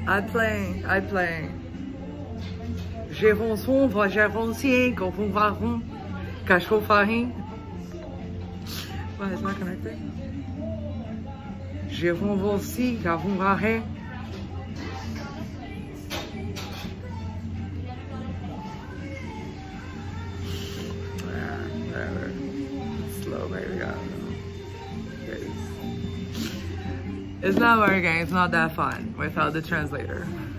I play. Géronçon, va géroncien, confond varon, cachot farin. Why is not connected? Géron voici, cavon varin. Slow, baby. I don't know. It's not working. It's not that fun without the translator.